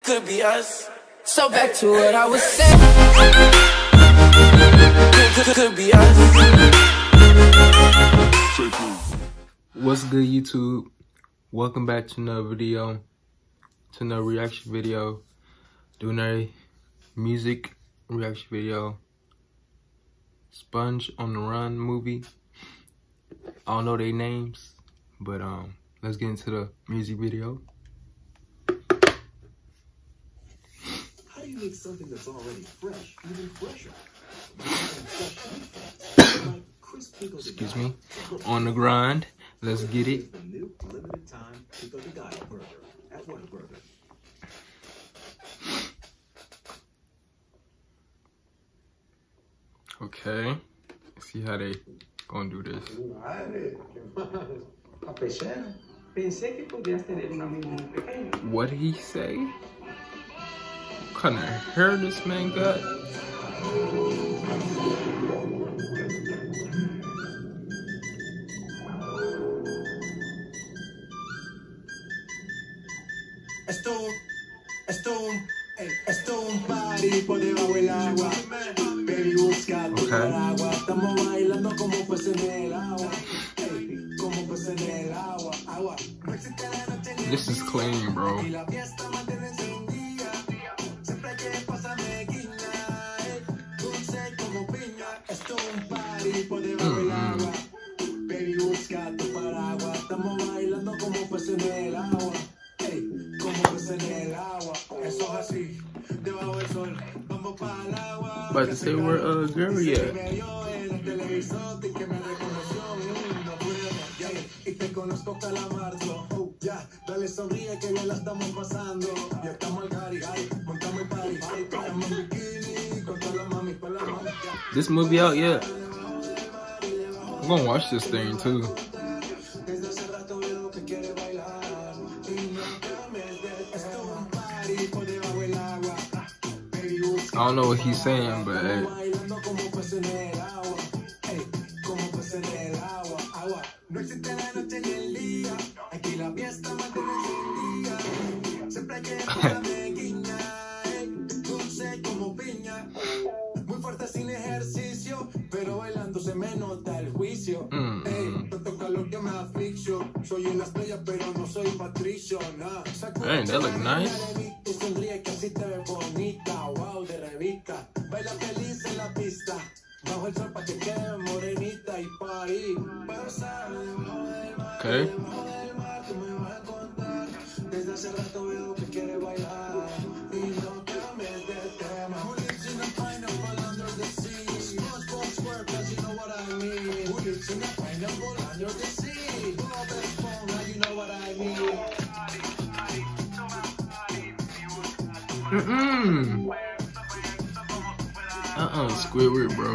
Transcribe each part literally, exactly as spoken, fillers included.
could be us. So back to what I was saying. Could, could, could be us. What's good, YouTube? Welcome back to another video, to another reaction video. Doing a music reaction video. Sponge on the Run movie. I don't know their names, but um, let's get into the music video. How do you make something that's already fresh even fresher? Excuse me. On the grind. Let's get it. The new limited time Pico de Gallo burger at Whataburger. Okay. Let's see how they gonna do this. What did he say? What kind of hair this man got? Esto, esto, esto un party por debajo del agua. Baby, busca tu paraguas. Estamos bailando como peces en el agua. Como peces en el agua. Agua. This is clean, bro. Y la fiesta mantiene encendida. Siempre que pasa me guiña. Dulce como piña. Esto un party por debajo del agua. Baby, busca tu paraguas. Estamos bailando como peces en el agua. Como peces en el agua. Eso es así. Debajo del sol. Vamos para el agua. About to say where uh girl yet. Y te conozco calamardo. Oh, ya, dale sonríe que bien la estamos pasando. Ya estamos al cari, montamos el party. Estamos en bikini con todas las mami, con las mami. This movie out yet? I'm gonna watch this thing too. Desde hace rato veo que quiere bailar. Y no cambies de esto un party por debajo del agua. I don't know what he's saying, but hey. Bailando como peces en el agua. Como peces en el agua. Agua. No existe la noche ni el día. Aquí la fiesta mantiene encendida. Siempre que pasa me guiña. Dulce como piña. Muy fuerte sin ejercicio, pero bailando se me nota el juicio. Mm. Ey, tanto calor que me afliccio. Soy una estrella, pero no soy patricio. Nah. Hey, that look nice. Sonríe que así te ves bonita. Wow, de revista. Baila feliz en la pista. Bajo el sol pa' que quede morenita y pa' ahí. Okay. Desde hace rato veo que quiere bailar. Y no cambies de tema. Who lives in a pineapple under the sea? SpongeBob SquarePants, you know what I mean. Who lives in a pineapple under the sea? Bob Esponja, you know what I mean. Mm-mm. Uh-uh, Squidward, bro.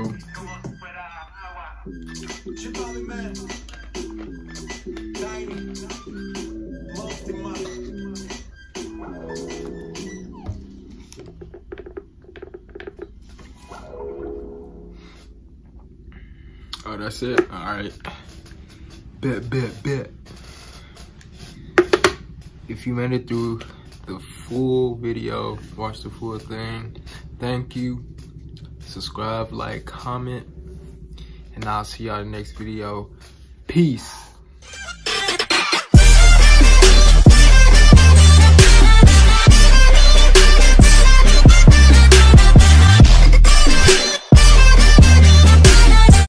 Oh, that's it? Alright. Bet, bet, bet. If you made it through the full video, watch the full thing, thank you. Subscribe, like, comment, and I'll see y'all in the next video. Peace.